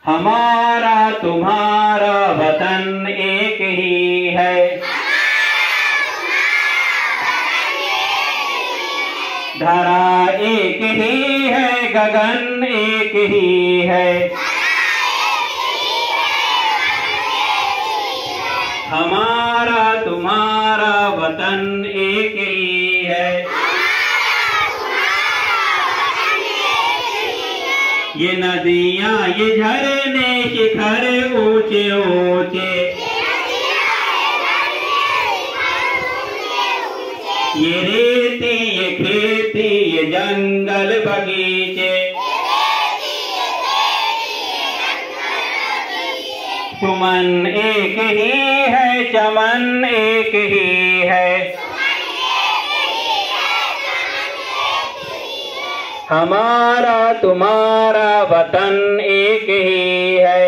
हमारा तुम्हारा वतन एक ही है। धरा एक ही है, गगन एक ही है। हमारा तुम्हारा वतन एक ही है। ये नदियाँ ये झरने शिखर ऊंचे ऊंचे, ये रेती ये खेती ये जंगल बगीचे, सुमन एक ही है, चमन एक ही है। हमारा तुम्हारा वतन एक ही है।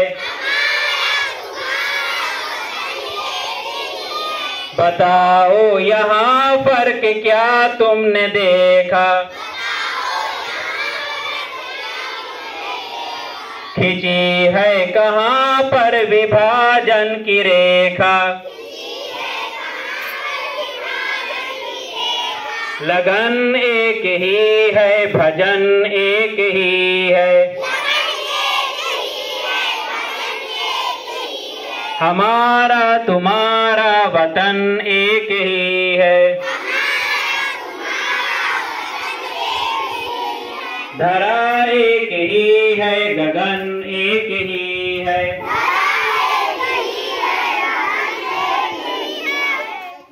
बताओ यहाँ फर्क क्या तुमने देखा, खिंची है कहाँ पर विभाजन की रेखा। लगन एक ही है, भजन एक ही है। हमारा तुम्हारा वतन एक ही है। धरा एक ही है, गगन एक ही